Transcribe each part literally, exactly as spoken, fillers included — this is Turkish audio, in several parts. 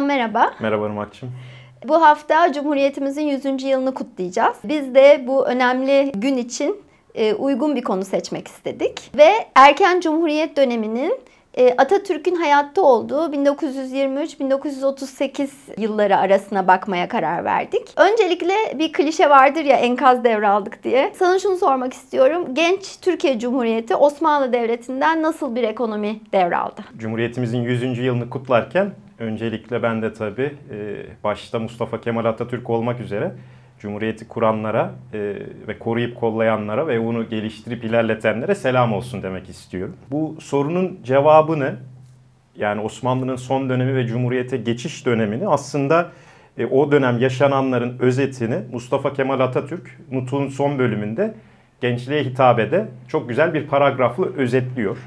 merhaba. Merhaba Irmak'cığım. Bu hafta Cumhuriyetimizin yüzüncü yılını kutlayacağız. Biz de bu önemli gün için uygun bir konu seçmek istedik. Ve erken Cumhuriyet döneminin Atatürk'ün hayatta olduğu bin dokuz yüz yirmi üç bin dokuz yüz otuz sekiz yılları arasına bakmaya karar verdik. Öncelikle bir klişe vardır ya, enkaz devraldık diye. Sana şunu sormak istiyorum. Genç Türkiye Cumhuriyeti Osmanlı Devleti'nden nasıl bir ekonomi devraldı? Cumhuriyetimizin yüzüncü yılını kutlarken öncelikle ben de tabii başta Mustafa Kemal Atatürk olmak üzere Cumhuriyeti kuranlara ve koruyup kollayanlara ve onu geliştirip ilerletenlere selam olsun demek istiyorum. Bu sorunun cevabını, yani Osmanlı'nın son dönemi ve Cumhuriyete geçiş dönemini, aslında o dönem yaşananların özetini Mustafa Kemal Atatürk Nutuk'un son bölümünde gençliğe hitabede çok güzel bir paragrafla özetliyor.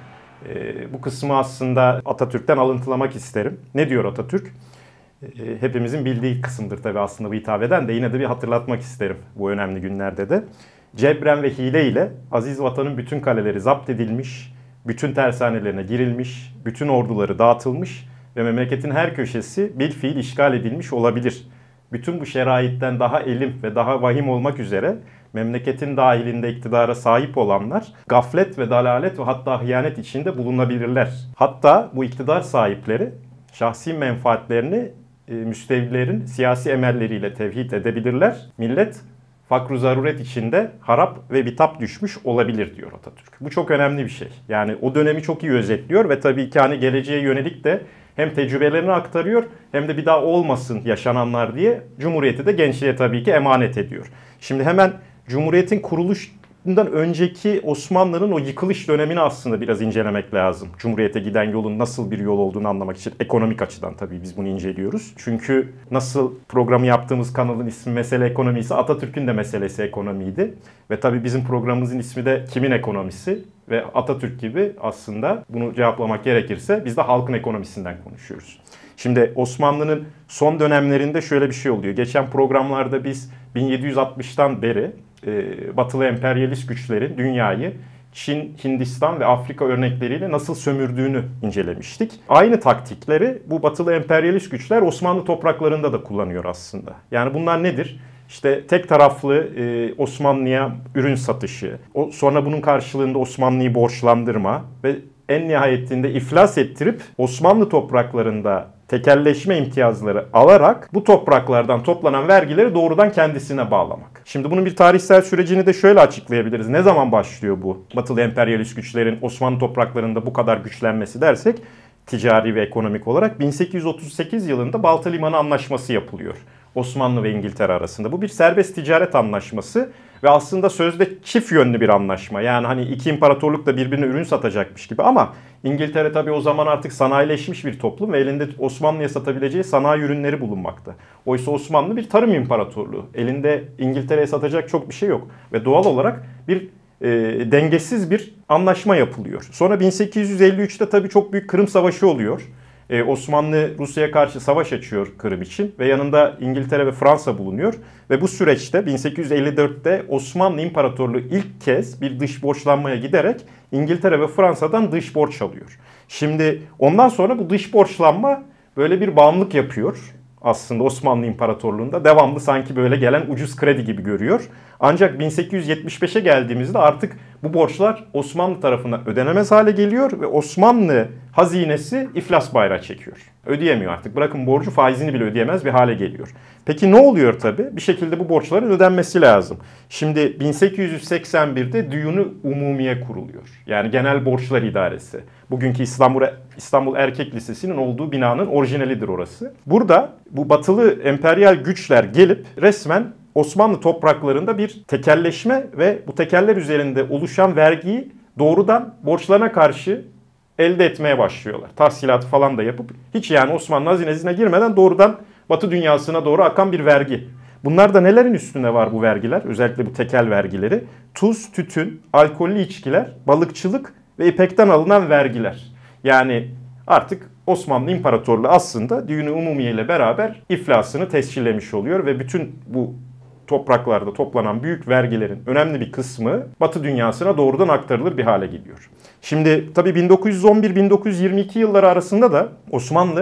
Bu kısmı aslında Atatürk'ten alıntılamak isterim. Ne diyor Atatürk? Hepimizin bildiği kısımdır tabii aslında bu hitap eden, de yine de bir hatırlatmak isterim bu önemli günlerde de. Cebren ve hile ile aziz vatanın bütün kaleleri zapt edilmiş, bütün tersanelerine girilmiş, bütün orduları dağıtılmış ve memleketin her köşesi bilfiil işgal edilmiş olabilir. Bütün bu şeraitten daha elim ve daha vahim olmak üzere memleketin dahilinde iktidara sahip olanlar gaflet ve dalalet ve hatta hıyanet içinde bulunabilirler. Hatta bu iktidar sahipleri şahsi menfaatlerini müstevlilerin siyasi emelleriyle tevhid edebilirler. Millet fakr-ı zaruret içinde harap ve bitap düşmüş olabilir diyor Atatürk. Bu çok önemli bir şey. Yani o dönemi çok iyi özetliyor ve tabii ki hani geleceğe yönelik de hem tecrübelerini aktarıyor hem de bir daha olmasın yaşananlar diye Cumhuriyeti de gençliğe tabii ki emanet ediyor. Şimdi hemen Cumhuriyet'in kuruluşundan önceki Osmanlı'nın o yıkılış dönemini aslında biraz incelemek lazım. Cumhuriyete giden yolun nasıl bir yol olduğunu anlamak için, ekonomik açıdan tabii biz bunu inceliyoruz. Çünkü nasıl programı yaptığımız kanalın ismi Mesele Ekonomi ise Atatürk'ün de meselesi ekonomiydi. Ve tabii bizim programımızın ismi de Kimin Ekonomisi? Ve Atatürk gibi aslında bunu cevaplamak gerekirse biz de halkın ekonomisinden konuşuyoruz. Şimdi Osmanlı'nın son dönemlerinde şöyle bir şey oluyor. Geçen programlarda biz bin yedi yüz altmıştan beri e, batılı emperyalist güçlerin dünyayı Çin, Hindistan ve Afrika örnekleriyle nasıl sömürdüğünü incelemiştik. Aynı taktikleri bu batılı emperyalist güçler Osmanlı topraklarında da kullanıyor aslında. Yani bunlar nedir? İşte tek taraflı e, Osmanlı'ya ürün satışı, o, sonra bunun karşılığında Osmanlı'yı borçlandırma ve en nihayetinde iflas ettirip Osmanlı topraklarında tekelleşme imtiyazları alarak bu topraklardan toplanan vergileri doğrudan kendisine bağlamak. Şimdi bunun bir tarihsel sürecini de şöyle açıklayabiliriz. Ne zaman başlıyor bu batılı emperyalist güçlerin Osmanlı topraklarında bu kadar güçlenmesi dersek, ticari ve ekonomik olarak bin sekiz yüz otuz sekiz yılında Balta Limanı Anlaşması yapılıyor Osmanlı ve İngiltere arasında. Bu bir serbest ticaret anlaşması ve aslında sözde çift yönlü bir anlaşma. Yani hani iki imparatorluk da birbirine ürün satacakmış gibi, ama İngiltere tabii o zaman artık sanayileşmiş bir toplum ve elinde Osmanlı'ya satabileceği sanayi ürünleri bulunmakta. Oysa Osmanlı bir tarım imparatorluğu. Elinde İngiltere'ye satacak çok bir şey yok ve doğal olarak bir e, dengesiz bir anlaşma yapılıyor. Sonra bin sekiz yüz elli üçte tabii çok büyük Kırım Savaşı oluyor. Ee, Osmanlı Rusya'ya karşı savaş açıyor Kırım için ve yanında İngiltere ve Fransa bulunuyor. Ve bu süreçte bin sekiz yüz elli dörtte Osmanlı İmparatorluğu ilk kez bir dış borçlanmaya giderek İngiltere ve Fransa'dan dış borç alıyor. Şimdi ondan sonra bu dış borçlanma böyle bir bağımlılık yapıyor aslında Osmanlı İmparatorluğu'nda. Devamlı sanki böyle gelen ucuz kredi gibi görüyor. Ancak bin sekiz yüz yetmiş beşe geldiğimizde artık bu borçlar Osmanlı tarafından ödenemez hale geliyor ve Osmanlı hazinesi iflas bayrağı çekiyor. Ödeyemiyor artık. Bırakın borcu, faizini bile ödeyemez bir hale geliyor. Peki ne oluyor tabii? Bir şekilde bu borçların ödenmesi lazım. Şimdi bin sekiz yüz seksen birde Düyunu Umumiye kuruluyor. Yani Genel Borçlar İdaresi. Bugünkü İstanbul, İstanbul Erkek Lisesi'nin olduğu binanın orijinalidir orası. Burada bu batılı emperyal güçler gelip resmen Osmanlı topraklarında bir tekelleşme ve bu tekeller üzerinde oluşan vergiyi doğrudan borçlarına karşı elde etmeye başlıyorlar. Tahsilatı falan da yapıp hiç yani Osmanlı hazinesine girmeden doğrudan Batı dünyasına doğru akan bir vergi. Bunlarda nelerin üstüne var bu vergiler? Özellikle bu tekel vergileri. Tuz, tütün, alkollü içkiler, balıkçılık ve ipekten alınan vergiler. Yani artık Osmanlı İmparatorluğu aslında Düyunu Umumiye ile beraber iflasını tescillemiş oluyor ve bütün bu topraklarda toplanan büyük vergilerin önemli bir kısmı Batı dünyasına doğrudan aktarılır bir hale geliyor. Şimdi tabii bin dokuz yüz on bir bin dokuz yüz yirmi iki yılları arasında da Osmanlı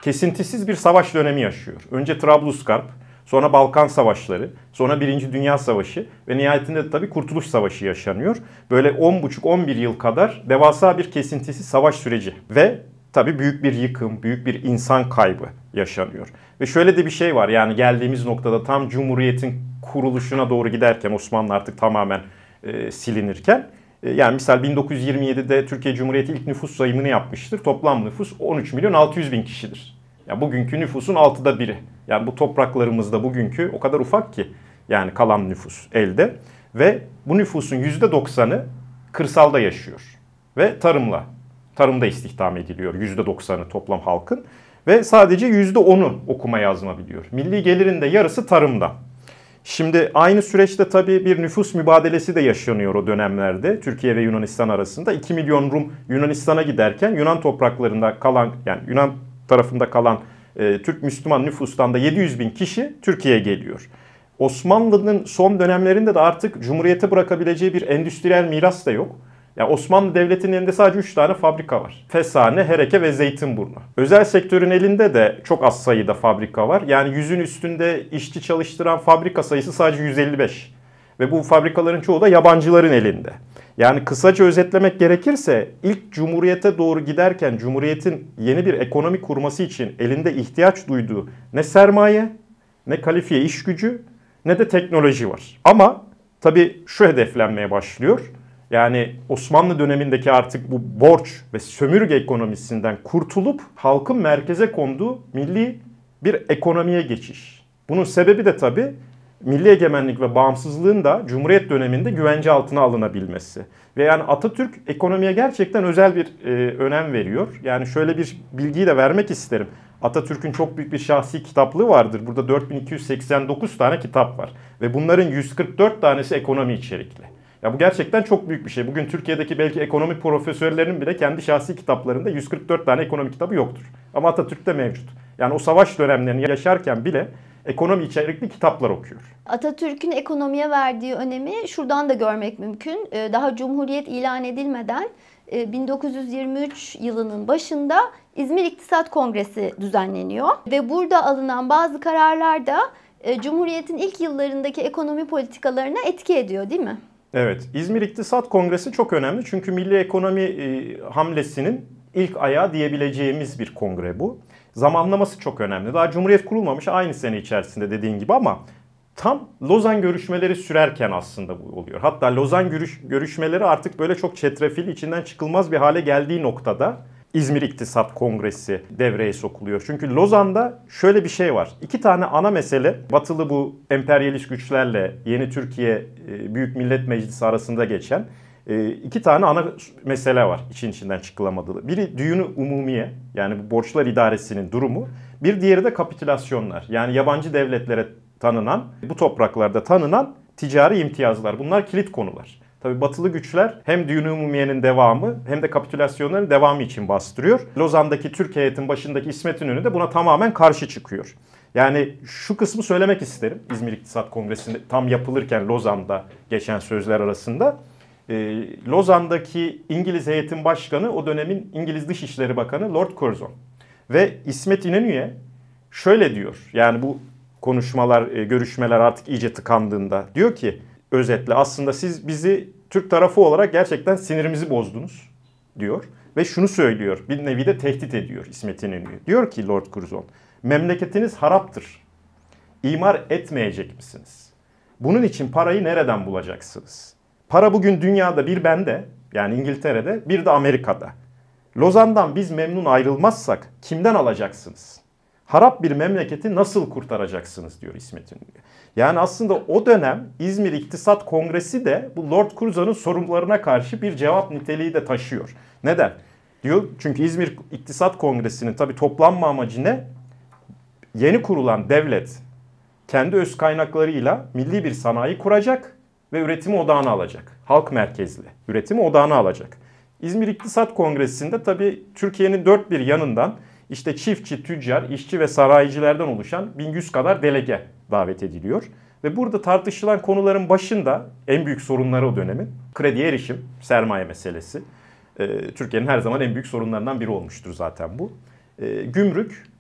kesintisiz bir savaş dönemi yaşıyor. Önce Trablusgarp, sonra Balkan Savaşları, sonra Birinci Dünya Savaşı ve nihayetinde de tabii Kurtuluş Savaşı yaşanıyor. Böyle on buçuk on bir yıl kadar devasa bir kesintisiz savaş süreci ve tabii büyük bir yıkım, büyük bir insan kaybı yaşanıyor. Ve şöyle de bir şey var, yani geldiğimiz noktada tam Cumhuriyet'in kuruluşuna doğru giderken, Osmanlı artık tamamen e, silinirken, e, yani misal bin dokuz yüz yirmi yedide Türkiye Cumhuriyeti ilk nüfus sayımını yapmıştır. Toplam nüfus on üç milyon altı yüz bin kişidir. Yani bugünkü nüfusun altıda biri. Yani bu topraklarımızda bugünkü o kadar ufak ki yani kalan nüfus elde. Ve bu nüfusun yüzde doksanı kırsalda yaşıyor. Ve tarımla, tarımda istihdam ediliyor yüzde doksanı toplam halkın. Ve sadece yüzde onu okuma yazma biliyor. Milli gelirin de yarısı tarımda. Şimdi aynı süreçte tabii bir nüfus mübadelesi de yaşanıyor o dönemlerde Türkiye ve Yunanistan arasında. iki milyon Rum Yunanistan'a giderken Yunan topraklarında kalan, yani Yunan tarafında kalan e, Türk Müslüman nüfustan da yedi yüz bin kişi Türkiye'ye geliyor. Osmanlı'nın son dönemlerinde de artık Cumhuriyete bırakabileceği bir endüstriyel miras da yok. Yani Osmanlı Devleti'nin elinde sadece üç tane fabrika var. Fesane, Hereke ve Zeytinburnu. Özel sektörün elinde de çok az sayıda fabrika var. Yani yüzün üstünde işçi çalıştıran fabrika sayısı sadece yüz elli beş. Ve bu fabrikaların çoğu da yabancıların elinde. Yani kısaca özetlemek gerekirse ilk Cumhuriyete doğru giderken Cumhuriyet'in yeni bir ekonomi kurması için elinde ihtiyaç duyduğu ne sermaye, ne kalifiye iş gücü, ne de teknoloji var. Ama tabii şu hedeflenmeye başlıyor. Yani Osmanlı dönemindeki artık bu borç ve sömürge ekonomisinden kurtulup halkın merkeze konduğu milli bir ekonomiye geçiş. Bunun sebebi de tabii milli egemenlik ve bağımsızlığın da Cumhuriyet döneminde güvence altına alınabilmesi. Ve yani Atatürk ekonomiye gerçekten özel bir e, önem veriyor. Yani şöyle bir bilgiyi de vermek isterim. Atatürk'ün çok büyük bir şahsi kitaplığı vardır. Burada dört bin iki yüz seksen dokuz tane kitap var. Ve bunların yüz kırk dört tanesi ekonomi içerikli. Ya bu gerçekten çok büyük bir şey. Bugün Türkiye'deki belki ekonomi profesörlerinin bile kendi şahsi kitaplarında yüz kırk dört tane ekonomi kitabı yoktur. Ama Atatürk'te mevcut. Yani o savaş dönemlerini yaşarken bile ekonomi içerikli kitaplar okuyor. Atatürk'ün ekonomiye verdiği önemi şuradan da görmek mümkün. Daha Cumhuriyet ilan edilmeden bin dokuz yüz yirmi üç yılının başında İzmir İktisat Kongresi düzenleniyor. Ve burada alınan bazı kararlar da Cumhuriyet'in ilk yıllarındaki ekonomi politikalarına etki ediyor, değil mi? Evet, İzmir İktisat Kongresi çok önemli çünkü milli ekonomi e, hamlesinin ilk ayağı diyebileceğimiz bir kongre bu. Zamanlaması çok önemli. Daha Cumhuriyet kurulmamış, aynı sene içerisinde dediğin gibi, ama tam Lozan görüşmeleri sürerken aslında bu oluyor. Hatta Lozan görüş, görüşmeleri artık böyle çok çetrefilli, içinden çıkılmaz bir hale geldiği noktada İzmir İktisat Kongresi devreye sokuluyor. Çünkü Lozan'da şöyle bir şey var. İki tane ana mesele, batılı bu emperyalist güçlerle yeni Türkiye Büyük Millet Meclisi arasında geçen iki tane ana mesele var için içinden çıkılamadığı. Biri düğünü umumiye, yani bu borçlar idaresinin durumu. Bir diğeri de kapitülasyonlar, yani yabancı devletlere tanınan, bu topraklarda tanınan ticari imtiyazlar. Bunlar kilit konular. Tabii batılı güçler hem düğün-i umumiyenin devamı hem de kapitülasyonların devamı için bastırıyor. Lozan'daki Türk heyetin başındaki İsmet İnönü de buna tamamen karşı çıkıyor. Yani şu kısmı söylemek isterim. İzmir İktisat Kongresi'nde tam yapılırken Lozan'da geçen sözler arasında. Ee, Lozan'daki İngiliz heyetin başkanı o dönemin İngiliz Dışişleri Bakanı Lord Curzon. Ve İsmet İnönü'ye şöyle diyor. Yani bu konuşmalar, görüşmeler artık iyice tıkandığında diyor ki, özetle aslında siz bizi Türk tarafı olarak gerçekten sinirimizi bozdunuz diyor. Ve şunu söylüyor, bir nevi de tehdit ediyor İsmet İnönü'yü. Diyor ki Lord Curzon, memleketiniz haraptır. İmar etmeyecek misiniz? Bunun için parayı nereden bulacaksınız? Para bugün dünyada bir bende, yani İngiltere'de, bir de Amerika'da. Lozan'dan biz memnun ayrılmazsak kimden alacaksınız? Harap bir memleketi nasıl kurtaracaksınız diyor İsmet İnönü. Yani aslında o dönem İzmir İktisat Kongresi de bu Lord Curzon'un sorunlarına karşı bir cevap niteliği de taşıyor. Neden? Diyor çünkü İzmir İktisat Kongresi'nin tabii toplanma amacı ne? Yeni kurulan devlet kendi öz kaynaklarıyla milli bir sanayi kuracak ve üretimi odağına alacak. Halk merkezli üretimi odağına alacak. İzmir İktisat Kongresi'nde tabii Türkiye'nin dört bir yanından işte çiftçi, tüccar, işçi ve sanayicilerden oluşan bin yüz kadar delege davet ediliyor. Ve burada tartışılan konuların başında en büyük sorunları o dönemin krediye erişim, sermaye meselesi. Ee, Türkiye'nin her zaman en büyük sorunlarından biri olmuştur zaten bu. Ee, gümrük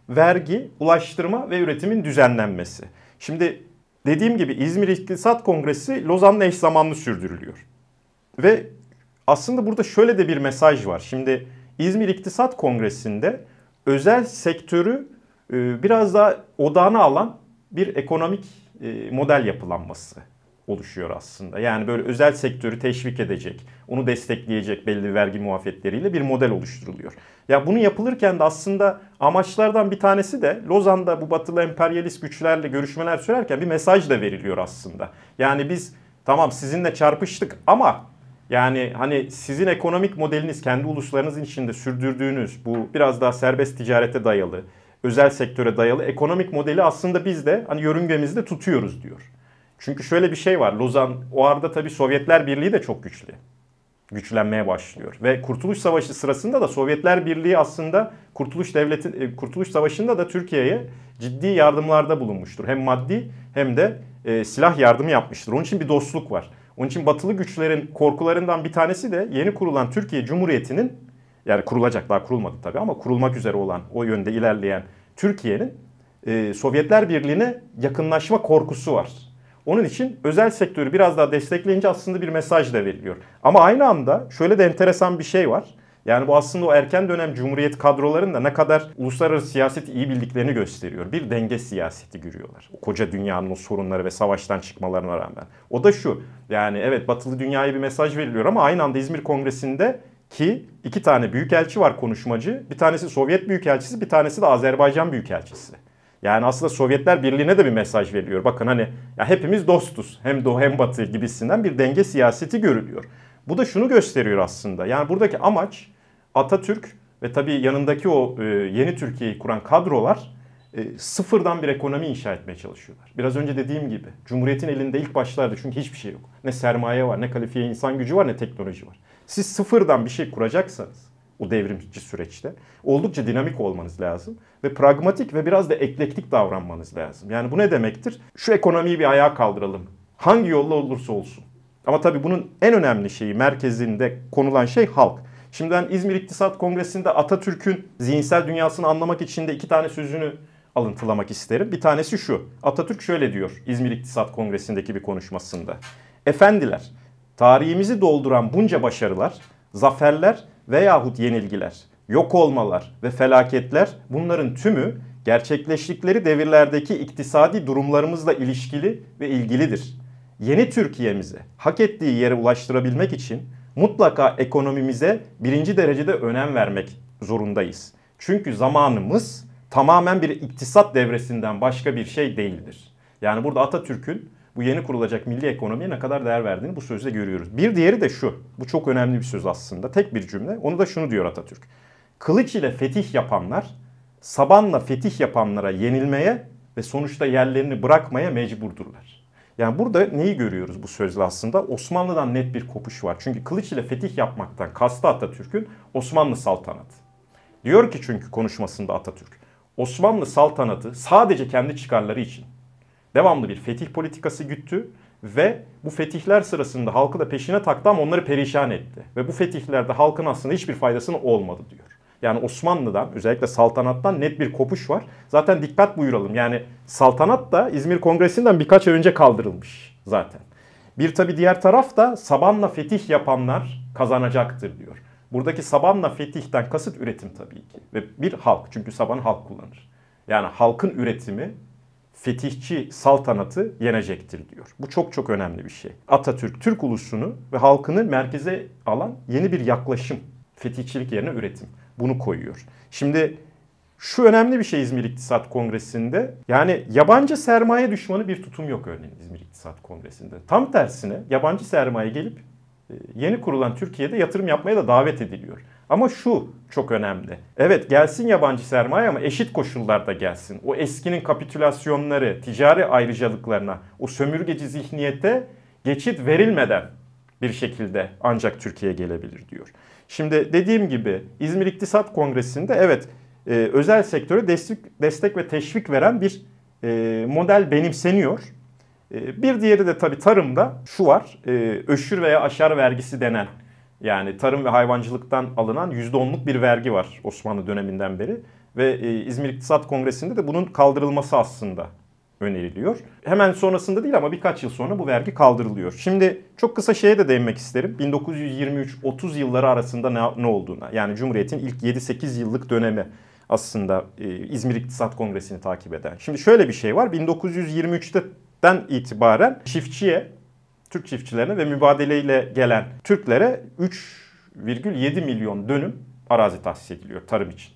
vergi, ulaştırma ve üretimin düzenlenmesi. Şimdi dediğim gibi İzmir İktisat Kongresi Lozan'la eş zamanlı sürdürülüyor. Ve aslında burada şöyle de bir mesaj var. Şimdi İzmir İktisat Kongresi'nde özel sektörü biraz daha odağına alan bir ekonomik model yapılanması oluşuyor aslında. Yani böyle özel sektörü teşvik edecek, onu destekleyecek belli vergi muafetleriyle bir model oluşturuluyor. Ya bunu yapılırken de aslında amaçlardan bir tanesi de Lozan'da bu batılı emperyalist güçlerle görüşmeler sürerken bir mesaj da veriliyor aslında. Yani biz tamam sizinle çarpıştık ama yani hani sizin ekonomik modeliniz kendi uluslarınızın içinde sürdürdüğünüz bu biraz daha serbest ticarete dayalı, özel sektöre dayalı ekonomik modeli aslında biz de hani yörüngemizde tutuyoruz diyor. Çünkü şöyle bir şey var. Lozan o arada tabii Sovyetler Birliği de çok güçlü. Güçlenmeye başlıyor. Ve Kurtuluş Savaşı sırasında da Sovyetler Birliği aslında Kurtuluş Devleti Kurtuluş Savaşı'nda da Türkiye'ye ciddi yardımlarda bulunmuştur. Hem maddi hem de e, silah yardımı yapmıştır. Onun için bir dostluk var. Onun için batılı güçlerin korkularından bir tanesi de yeni kurulan Türkiye Cumhuriyeti'nin, yani kurulacak, daha kurulmadı tabii ama kurulmak üzere olan, o yönde ilerleyen Türkiye'nin e, Sovyetler Birliği'ne yakınlaşma korkusu var. Onun için özel sektörü biraz daha destekleyince aslında bir mesaj da veriliyor. Ama aynı anda şöyle de enteresan bir şey var. Yani bu aslında o erken dönem Cumhuriyet kadrolarının da ne kadar uluslararası siyaseti iyi bildiklerini gösteriyor. Bir denge siyaseti görüyorlar. O koca dünyanın o sorunları ve savaştan çıkmalarına rağmen. O da şu, yani evet batılı dünyaya bir mesaj veriliyor ama aynı anda İzmir Kongresi'nde ki iki tane büyükelçi var konuşmacı. Bir tanesi Sovyet Büyükelçisi, bir tanesi de Azerbaycan Büyükelçisi. Yani aslında Sovyetler Birliği'ne de bir mesaj veriliyor. Bakın hani ya hepimiz dostuz. Hem Doğu hem Batı gibisinden bir denge siyaseti görülüyor. Bu da şunu gösteriyor aslında. Yani buradaki amaç Atatürk ve tabii yanındaki o e, yeni Türkiye'yi kuran kadrolar e, sıfırdan bir ekonomi inşa etmeye çalışıyorlar. Biraz önce dediğim gibi Cumhuriyet'in elinde ilk başlarda çünkü hiçbir şey yok. Ne sermaye var, ne kalifiye insan gücü var, ne teknoloji var. Siz sıfırdan bir şey kuracaksanız o devrimci süreçte oldukça dinamik olmanız lazım ve pragmatik ve biraz da eklektik davranmanız lazım. Yani bu ne demektir? Şu ekonomiyi bir ayağa kaldıralım. Hangi yolla olursa olsun. Ama tabii bunun en önemli şeyi, merkezinde konulan şey halk. Şimdi ben İzmir İktisat Kongresi'nde Atatürk'ün zihinsel dünyasını anlamak için de iki tane sözünü alıntılamak isterim. Bir tanesi şu. Atatürk şöyle diyor İzmir İktisat Kongresi'ndeki bir konuşmasında. Efendiler, tarihimizi dolduran bunca başarılar, zaferler veyahut yenilgiler, yok olmalar ve felaketler bunların tümü gerçekleştikleri devirlerdeki iktisadi durumlarımızla ilişkili ve ilgilidir. Yeni Türkiye'mizi hak ettiği yere ulaştırabilmek için mutlaka ekonomimize birinci derecede önem vermek zorundayız. Çünkü zamanımız tamamen bir iktisat devresinden başka bir şey değildir. Yani burada Atatürk'ün bu yeni kurulacak milli ekonomiye ne kadar değer verdiğini bu sözde görüyoruz. Bir diğeri de şu, bu çok önemli bir söz aslında, tek bir cümle. Onu da şunu diyor Atatürk. Kılıç ile fetih yapanlar, sabanla fetih yapanlara yenilmeye ve sonuçta yerlerini bırakmaya mecburdurlar. Yani burada neyi görüyoruz bu sözle aslında? Osmanlı'dan net bir kopuş var. Çünkü kılıç ile fetih yapmaktan kastı Atatürk'ün Osmanlı saltanatı. Diyor ki çünkü konuşmasında Atatürk, Osmanlı saltanatı sadece kendi çıkarları için devamlı bir fetih politikası güttü ve bu fetihler sırasında halkı da peşine taktı ama onları perişan etti. Ve bu fetihlerde halkın aslında hiçbir faydasının olmadı diyor. Yani Osmanlı'dan, özellikle saltanattan net bir kopuş var. Zaten dikkat buyuralım, yani saltanat da İzmir Kongresi'nden birkaç ay önce kaldırılmış zaten. Bir tabi diğer taraf da sabanla fetih yapanlar kazanacaktır diyor. Buradaki sabanla fetihten kasıt üretim tabii ki. Ve bir halk, çünkü sabanı halk kullanır. Yani halkın üretimi fetihçi saltanatı yenecektir diyor. Bu çok çok önemli bir şey. Atatürk, Türk ulusunu ve halkını merkeze alan yeni bir yaklaşım. Fetihçilik yerine üretim. Bunu koyuyor. Şimdi şu önemli bir şey İzmir İktisat Kongresi'nde. Yani yabancı sermaye düşmanı bir tutum yok örneğin İzmir İktisat Kongresi'nde. Tam tersine yabancı sermaye gelip yeni kurulan Türkiye'de yatırım yapmaya da davet ediliyor. Ama şu çok önemli. Evet gelsin yabancı sermaye ama eşit koşullarda gelsin. O eskinin kapitülasyonları, ticari ayrıcalıklarına, o sömürgeci zihniyete geçit verilmeden bir şekilde ancak Türkiye gelebilir diyor. Şimdi dediğim gibi İzmir İktisat Kongresi'nde evet e, özel sektöre destek, destek ve teşvik veren bir e, model benimseniyor. E, bir diğeri de tabii tarımda şu var, e, öşür veya aşar vergisi denen, yani tarım ve hayvancılıktan alınan yüzde onluk bir vergi var Osmanlı döneminden beri. ve e, İzmir İktisat Kongresi'nde de bunun kaldırılması aslında öneriliyor. Hemen sonrasında değil ama birkaç yıl sonra bu vergi kaldırılıyor. Şimdi çok kısa şeye de değinmek isterim. bin dokuz yüz yirmi üç otuz yılları arasında ne, ne olduğuna. Yani Cumhuriyet'in ilk yedi sekiz yıllık dönemi aslında e, İzmir İktisat Kongresi'ni takip eden. Şimdi şöyle bir şey var. bin dokuz yüz yirmi üçten itibaren çiftçiye, Türk çiftçilerine ve mübadeleyle gelen Türklere üç virgül yedi milyon dönüm arazi tahsis ediliyor tarım için.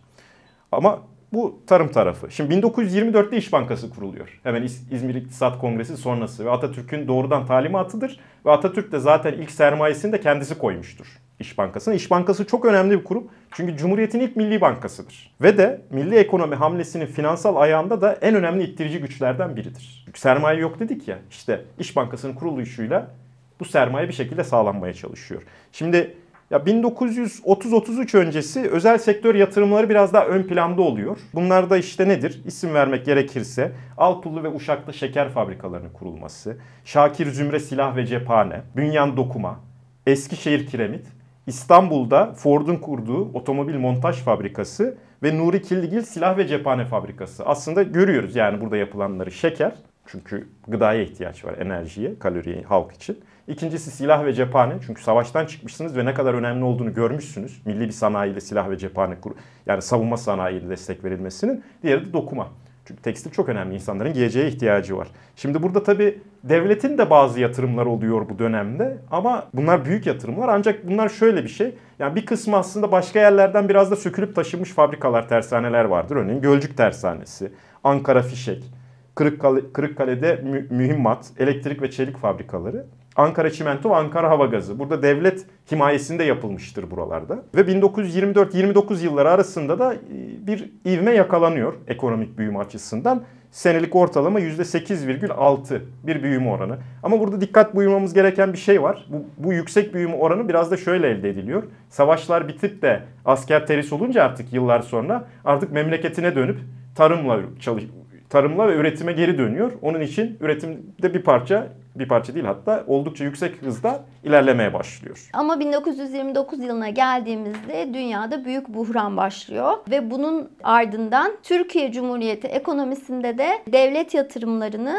Ama bu tarım tarafı. Şimdi bin dokuz yüz yirmi dörtte İş Bankası kuruluyor. Hemen İzmir İktisat Kongresi sonrası ve Atatürk'ün doğrudan talimatıdır. Ve Atatürk de zaten ilk sermayesini de kendisi koymuştur İş Bankası'na. İş Bankası çok önemli bir kurum. Çünkü Cumhuriyet'in ilk milli bankasıdır. Ve de milli ekonomi hamlesinin finansal ayağında da en önemli ittirici güçlerden biridir. Çünkü sermaye yok dedik ya. İşte İş Bankası'nın kuruluşuyla bu sermaye bir şekilde sağlanmaya çalışıyor. Şimdi ya bin dokuz yüz otuz otuz üç öncesi özel sektör yatırımları biraz daha ön planda oluyor. Bunlar da işte nedir? İsim vermek gerekirse Alpullu ve Uşak'ta şeker fabrikalarının kurulması, Şakir Zümre Silah ve Cephane, Bünyan Dokuma, Eskişehir Kiremit, İstanbul'da Ford'un kurduğu otomobil montaj fabrikası ve Nuri Killigil Silah ve Cephane Fabrikası. Aslında görüyoruz yani burada yapılanları. Şeker, çünkü gıdaya ihtiyaç var, enerjiye, kaloriye, halk için. İkincisi silah ve cephane. Çünkü savaştan çıkmışsınız ve ne kadar önemli olduğunu görmüşsünüz. Milli bir sanayiyle silah ve cephane, yani savunma sanayiyle destek verilmesinin. Diğeri de dokuma. Çünkü tekstil çok önemli. İnsanların giyeceğe ihtiyacı var. Şimdi burada tabii devletin de bazı yatırımlar oluyor bu dönemde. Ama bunlar büyük yatırımlar. Ancak bunlar şöyle bir şey. Yani bir kısmı aslında başka yerlerden biraz da sökülüp taşınmış fabrikalar, tersaneler vardır. Örneğin Gölcük Tersanesi, Ankara Fişek, Kırıkkale, Kırıkkale'de mü, mühimmat, elektrik ve çelik fabrikaları. Ankara Çimento ve Ankara Hava Gazı. Burada devlet himayesinde yapılmıştır buralarda. Ve bin dokuz yüz yirmi dört yirmi dokuz yılları arasında da bir ivme yakalanıyor ekonomik büyüme açısından. Senelik ortalama yüzde sekiz virgül altı bir büyüme oranı. Ama burada dikkat buyurmamız gereken bir şey var. Bu, bu yüksek büyüme oranı biraz da şöyle elde ediliyor. Savaşlar bitip de asker terhis olunca artık yıllar sonra artık memleketine dönüp tarımla çalış tarımla ve üretime geri dönüyor. Onun için üretimde bir parça, bir parça değil hatta oldukça yüksek hızda ilerlemeye başlıyor. Ama bin dokuz yüz yirmi dokuz yılına geldiğimizde dünyada büyük buhran başlıyor ve bunun ardından Türkiye Cumhuriyeti ekonomisinde de devlet yatırımlarını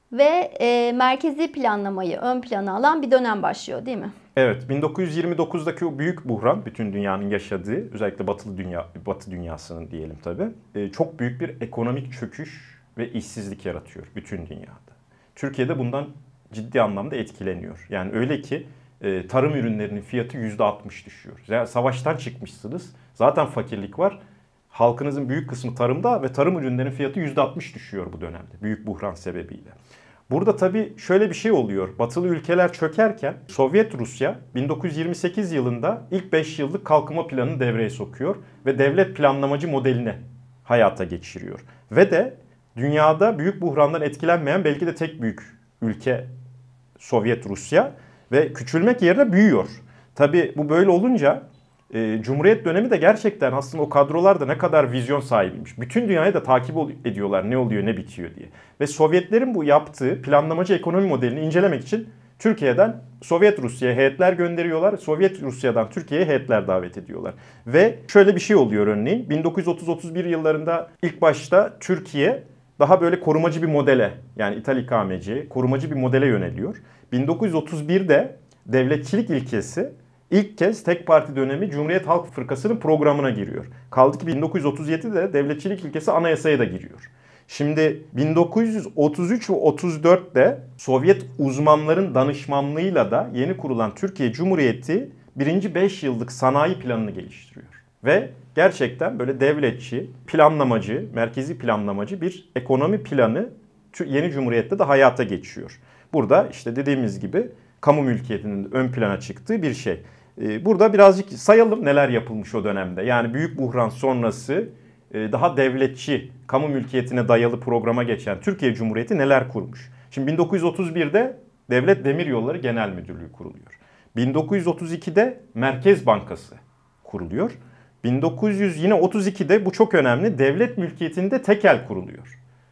ve e, merkezi planlamayı ön plana alan bir dönem başlıyor, değil mi? Evet, bin dokuz yüz yirmi dokuzdaki o büyük buhran, bütün dünyanın yaşadığı, özellikle batılı dünya, batı dünyasının diyelim tabii, e, çok büyük bir ekonomik çöküş ve işsizlik yaratıyor bütün dünyada. Türkiye'de bundan ciddi anlamda etkileniyor. Yani öyle ki e, tarım ürünlerinin fiyatı yüzde altmış düşüyor. Yani savaştan çıkmışsınız, zaten fakirlik var. Halkınızın büyük kısmı tarımda ve tarım ürünlerinin fiyatı yüzde altmış düşüyor bu dönemde, büyük buhran sebebiyle. Burada tabii şöyle bir şey oluyor. Batılı ülkeler çökerken Sovyet Rusya bin dokuz yüz yirmi sekiz yılında ilk beş yıllık kalkınma planını devreye sokuyor ve devlet planlamacı modelini hayata geçiriyor. Ve de dünyada büyük buhrandan etkilenmeyen belki de tek büyük ülke Sovyet Rusya ve küçülmek yerine büyüyor. Tabii bu böyle olunca e, Cumhuriyet dönemi de gerçekten aslında o kadrolar da ne kadar vizyon sahibiymiş. Bütün dünyayı da takip ediyorlar ne oluyor ne bitiyor diye. Ve Sovyetlerin bu yaptığı planlamacı ekonomi modelini incelemek için Türkiye'den Sovyet Rusya'ya heyetler gönderiyorlar. Sovyet Rusya'dan Türkiye'ye heyetler davet ediyorlar. Ve şöyle bir şey oluyor örneğin. bin dokuz yüz otuz otuz bir yıllarında ilk başta Türkiye daha böyle korumacı bir modele, yani ithal ikameci, korumacı bir modele yöneliyor. bin dokuz yüz otuz birde devletçilik ilkesi ilk kez tek parti dönemi Cumhuriyet Halk Fırkası'nın programına giriyor. Kaldı ki bin dokuz yüz otuz yedide devletçilik ilkesi anayasaya da giriyor. Şimdi bin dokuz yüz otuz üç ve otuz dörtte Sovyet uzmanların danışmanlığıyla da yeni kurulan Türkiye Cumhuriyeti birinci beş yıllık sanayi planını geliştiriyor. Ve gerçekten böyle devletçi, planlamacı, merkezi planlamacı bir ekonomi planı yeni Cumhuriyet'te de hayata geçiyor. Burada işte dediğimiz gibi kamu mülkiyetinin ön plana çıktığı bir şey. Burada birazcık sayalım neler yapılmış o dönemde. Yani büyük buhran sonrası daha devletçi, kamu mülkiyetine dayalı programa geçen Türkiye Cumhuriyeti neler kurmuş? Şimdi bin dokuz yüz otuz birde Devlet Demiryolları Genel Müdürlüğü kuruluyor. bin dokuz yüz otuz ikide Merkez Bankası kuruluyor. bin dokuz yüz otuz ikide bu çok önemli, devlet mülkiyetinde tekel kuruluyor.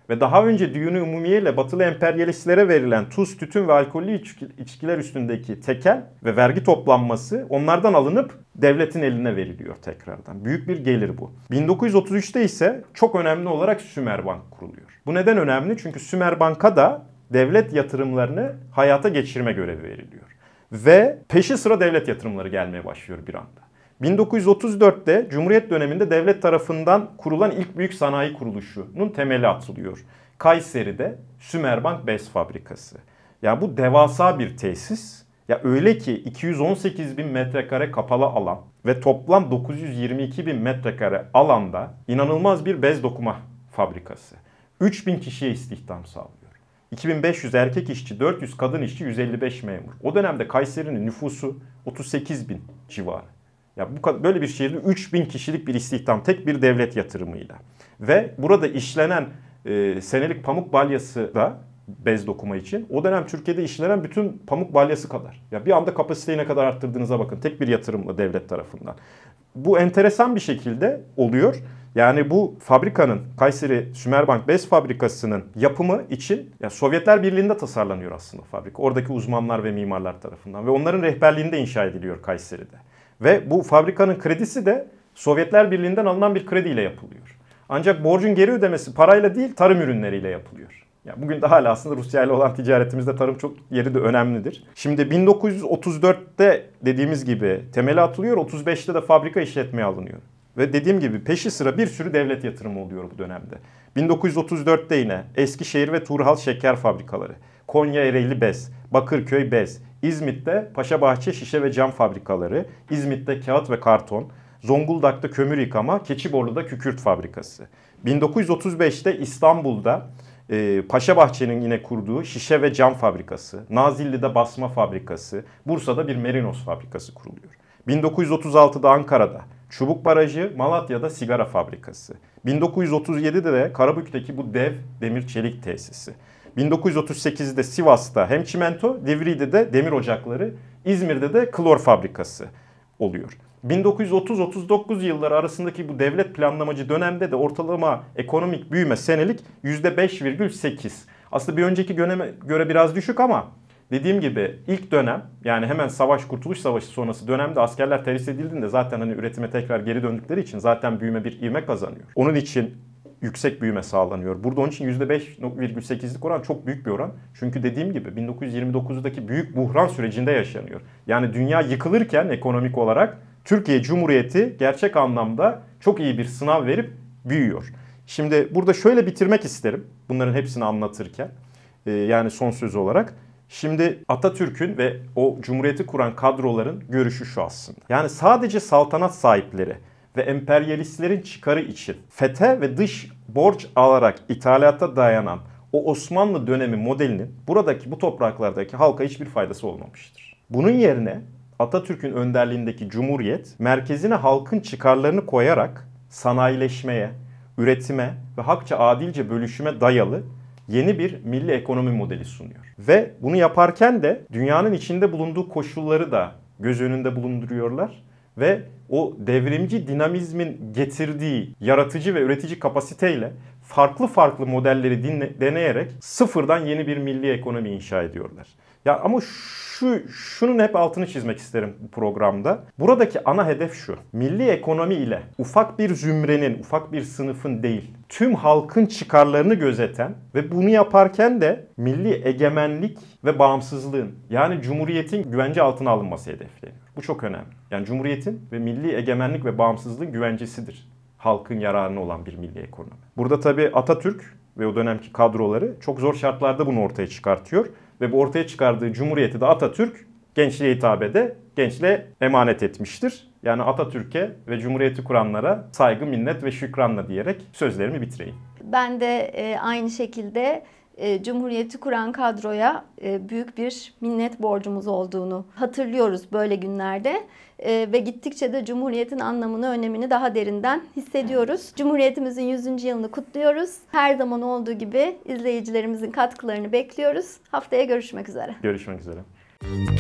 ve daha önce Diyun-i Umumiye ile batılı emperyalistlere verilen tuz, tütün ve alkollü içkiler üstündeki tekel ve vergi toplanması onlardan alınıp devletin eline veriliyor tekrardan. Büyük bir gelir bu. bin dokuz yüz otuz üçte ise çok önemli olarak Sümerbank kuruluyor. Bu neden önemli? Çünkü Sümerbank'a da devlet yatırımlarını hayata geçirme görevi veriliyor. Ve peşi sıra devlet yatırımları gelmeye başlıyor bir anda. bin dokuz yüz otuz dörtte Cumhuriyet döneminde devlet tarafından kurulan ilk büyük sanayi kuruluşunun temeli atılıyor. Kayseri'de Sümerbank Bez Fabrikası. Ya bu devasa bir tesis. Ya öyle ki iki yüz on sekiz bin metrekare kapalı alan ve toplam dokuz yüz yirmi iki bin metrekare alanda inanılmaz bir bez dokuma fabrikası. üç bin kişiye istihdam sağlıyor. iki bin beş yüz erkek işçi, dört yüz kadın işçi, yüz elli beş memur. O dönemde Kayseri'nin nüfusu otuz sekiz bin civarı. Ya bu böyle bir şehirde üç bin kişilik bir istihdam tek bir devlet yatırımıyla. Ve burada işlenen e, senelik pamuk balyası da bez dokuma için o dönem Türkiye'de işlenen bütün pamuk balyası kadar. Ya bir anda kapasiteyi ne kadar arttırdığınıza bakın tek bir yatırımla devlet tarafından. Bu enteresan bir şekilde oluyor. Yani bu fabrikanın, Kayseri Sümerbank Bez Fabrikası'nın yapımı için ya Sovyetler Birliği'nde tasarlanıyor aslında fabrika. Oradaki uzmanlar ve mimarlar tarafından ve onların rehberliğinde inşa ediliyor Kayseri'de. Ve bu fabrikanın kredisi de Sovyetler Birliği'nden alınan bir krediyle yapılıyor. Ancak borcun geri ödemesi parayla değil tarım ürünleriyle yapılıyor. Yani bugün de hala aslında Rusya ile olan ticaretimizde tarım çok yeri de önemlidir. Şimdi bin dokuz yüz otuz dörtte dediğimiz gibi temeli atılıyor, otuz beşte de fabrika işletmeye alınıyor. Ve dediğim gibi peşi sıra bir sürü devlet yatırımı oluyor bu dönemde. bin dokuz yüz otuz dörtte yine Eskişehir ve Turhal şeker fabrikaları, Konya Ereğli Bez, Bakırköy Bez, İzmit'te Paşabahçe şişe ve cam fabrikaları, İzmit'te kağıt ve karton, Zonguldak'ta kömür yıkama, Keçiborlu'da kükürt fabrikası. bin dokuz yüz otuz beşte İstanbul'da e, Paşabahçe'nin yine kurduğu şişe ve cam fabrikası, Nazilli'de basma fabrikası, Bursa'da bir merinos fabrikası kuruluyor. bin dokuz yüz otuz altıda Ankara'da Çubuk Barajı, Malatya'da sigara fabrikası. bin dokuz yüz otuz yedide de Karabük'teki bu dev demir çelik tesisi. bin dokuz yüz otuz sekizde Sivas'ta hem çimento, Divriği'de de demir ocakları, İzmir'de de klor fabrikası oluyor. bin dokuz yüz otuz otuz dokuz yılları arasındaki bu devlet planlamacı dönemde de ortalama ekonomik büyüme senelik yüzde beş virgül sekiz. Aslında bir önceki döneme göre biraz düşük ama dediğim gibi ilk dönem yani hemen savaş, Kurtuluş Savaşı sonrası dönemde askerler terhis edildiğinde zaten hani üretime tekrar geri döndükleri için zaten büyüme bir ivme kazanıyor. Onun için yüksek büyüme sağlanıyor. Burada onun için yüzde beş virgül sekizlik oran çok büyük bir oran. Çünkü dediğim gibi bin dokuz yüz yirmi dokuzdaki büyük buhran sürecinde yaşanıyor. Yani dünya yıkılırken ekonomik olarak Türkiye Cumhuriyeti gerçek anlamda çok iyi bir sınav verip büyüyor. Şimdi burada şöyle bitirmek isterim bunların hepsini anlatırken. Ee, yani son söz olarak. Şimdi Atatürk'ün ve o Cumhuriyeti kuran kadroların görüşü şu aslında. Yani sadece saltanat sahipleri ve emperyalistlerin çıkarı için fethe ve dış borç alarak ithalata dayanan o Osmanlı dönemi modelinin buradaki bu topraklardaki halka hiçbir faydası olmamıştır. Bunun yerine Atatürk'ün önderliğindeki Cumhuriyet merkezine halkın çıkarlarını koyarak sanayileşmeye, üretime ve hakça adilce bölüşüme dayalı yeni bir milli ekonomi modeli sunuyor. Ve bunu yaparken de dünyanın içinde bulunduğu koşulları da göz önünde bulunduruyorlar. Ve o devrimci dinamizmin getirdiği yaratıcı ve üretici kapasiteyle farklı farklı modelleri dinle, deneyerek sıfırdan yeni bir milli ekonomi inşa ediyorlar. Ya ama şu şunun hep altını çizmek isterim bu programda. Buradaki ana hedef şu. Milli ekonomi ile ufak bir zümrenin, ufak bir sınıfın değil, tüm halkın çıkarlarını gözeten ve bunu yaparken de milli egemenlik ve bağımsızlığın yani Cumhuriyet'in güvence altına alınması hedefleniyor. Bu çok önemli. Yani Cumhuriyet'in ve milli egemenlik ve bağımsızlığın güvencesidir. Halkın yararına olan bir milli ekonomi. Burada tabii Atatürk ve o dönemki kadroları çok zor şartlarda bunu ortaya çıkartıyor. Ve bu ortaya çıkardığı Cumhuriyeti de Atatürk gençliğe hitabede gençliğe emanet etmiştir. Yani Atatürk'e ve Cumhuriyeti kuranlara saygı, minnet ve şükranla diyerek sözlerimi bitireyim. Ben de e, aynı şekilde e, Cumhuriyeti kuran kadroya e, büyük bir minnet borcumuz olduğunu hatırlıyoruz böyle günlerde. E, ve gittikçe de Cumhuriyet'in anlamını, önemini daha derinden hissediyoruz. Cumhuriyetimizin yüzüncü yılını kutluyoruz. Her zaman olduğu gibi izleyicilerimizin katkılarını bekliyoruz. Haftaya görüşmek üzere. Görüşmek üzere.